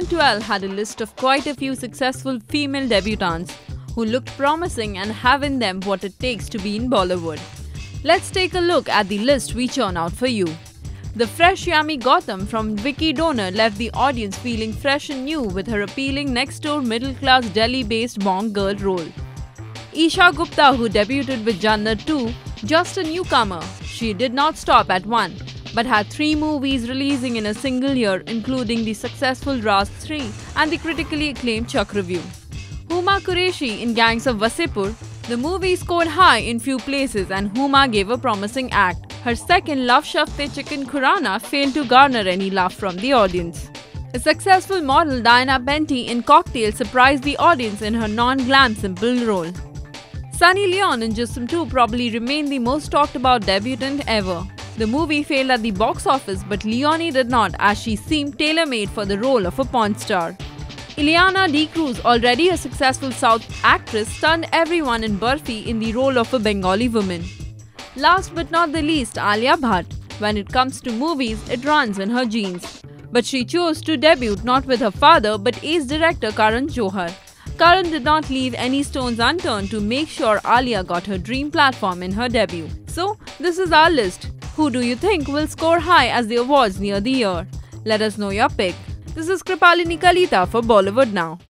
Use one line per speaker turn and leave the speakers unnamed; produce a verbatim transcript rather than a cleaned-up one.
thousand twelve had a list of quite a few successful female debutantes who looked promising and have in them what it takes to be in Bollywood. Let's take a look at the list we churn out for you. The fresh Yami Gautam from Vicky Donor left the audience feeling fresh and new with her appealing next-door middle-class Delhi-based Bong girl role. Isha Gupta, who debuted with Jannat two, just a newcomer. She did not stop at one, but had three movies releasing in a single year, including the successful Ras three and the critically acclaimed Chakravyuh. Huma Qureshi in Gangs of Wasseypur. The movie scored high in few places and Huma gave a promising act. Her second Love Shafte Chicken Khurana failed to garner any love from the audience. A successful model, Diana Benty in Cocktail, surprised the audience in her non-glam simple role. Sunny Leon in Jism two probably remained the most talked about debutant ever. The movie failed at the box office, but Leonie did not, as she seemed tailor-made for the role of a porn star. Ileana D'Cruz, already a successful South actress, stunned everyone in Barfi in the role of a Bengali woman. Last but not the least, Alia Bhatt. When it comes to movies, it runs in her genes. But she chose to debut not with her father but ace director Karan Johar. Karan did not leave any stones unturned to make sure Alia got her dream platform in her debut. So, this is our list. Who do you think will score high as the awards near the year? Let us know your pick. This is Kripalini Kalita for Bollywood Now.